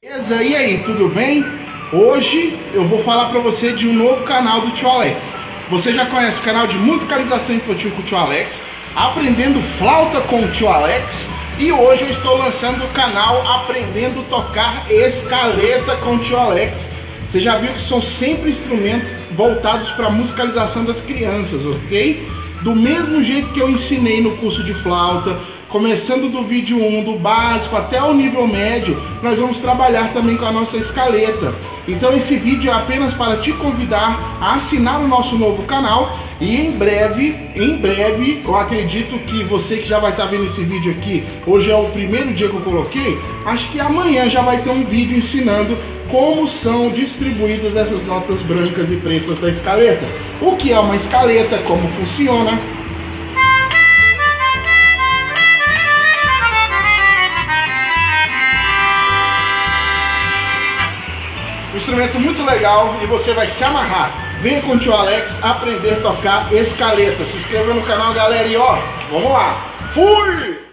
Beleza? E aí, tudo bem? Hoje eu vou falar para você de um novo canal do Tio Alex. Você já conhece o canal de musicalização infantil com o Tio Alex, Aprendendo Flauta com o Tio Alex, e hoje eu estou lançando o canal Aprendendo a Tocar Escaleta com o Tio Alex. Você já viu que são sempre instrumentos voltados para a musicalização das crianças, ok? Do mesmo jeito que eu ensinei no curso de flauta, começando do vídeo 1, do básico até o nível médio, nós vamos trabalhar também com a nossa escaleta. Então esse vídeo é apenas para te convidar a assinar o nosso novo canal e em breve, eu acredito que você que já vai estar vendo esse vídeo aqui, hoje é o primeiro dia que eu coloquei, acho que amanhã já vai ter um vídeo ensinando como são distribuídas essas notas brancas e pretas da escaleta. O que é uma escaleta, como funciona. Um instrumento muito legal e você vai se amarrar. Venha com o Tio Alex aprender a tocar escaleta. Se inscreva no canal, galera, e ó, vamos lá. Fui!